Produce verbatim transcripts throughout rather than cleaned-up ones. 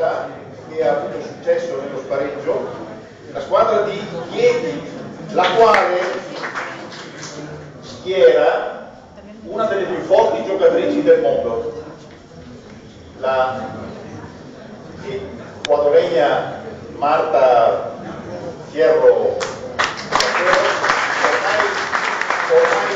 Marta, che ha avuto successo nello spareggio, la squadra di Chieti, la quale schiera una delle più forti giocatrici del mondo, la quadoregna Marta Fierro. Ormai, ormai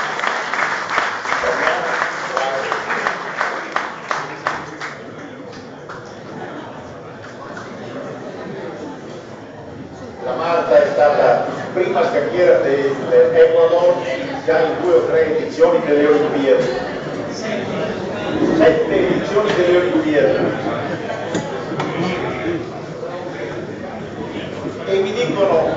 la Marta è stata prima scacchiera dell'Ecuador già in due o tre edizioni delle Olimpiadi, sette edizioni delle Olimpiadi. E mi dicono,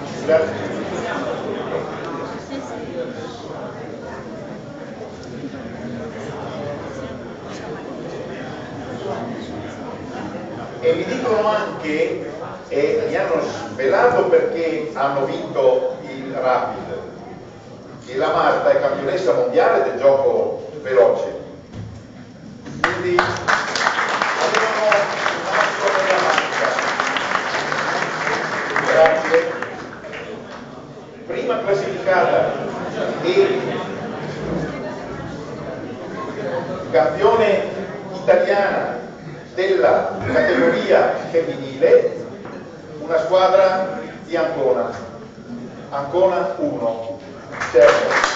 e mi dicono anche, e mi hanno svelato perché hanno vinto il Rapid, che la Marta è campionessa mondiale del gioco veloce, quindi avevano un altro nella mancia. Grazie. Prima classificata e campione italiana della categoria femminile, una squadra di Ancona, Ancona uno. Certo.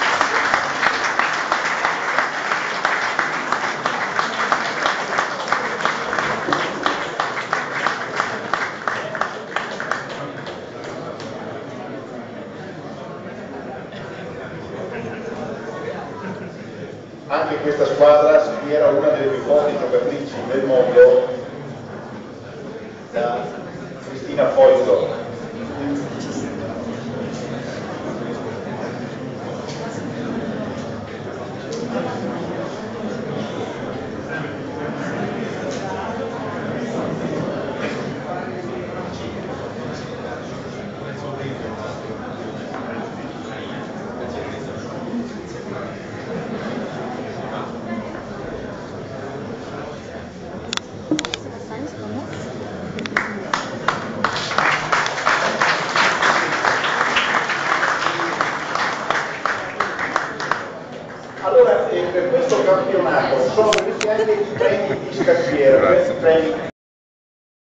Anche questa squadra era una delle più forti giocatrici del mondo, da Cristina Foiso. Allora, eh, per questo campionato sono venuti anche i premi di scacchiera, i premi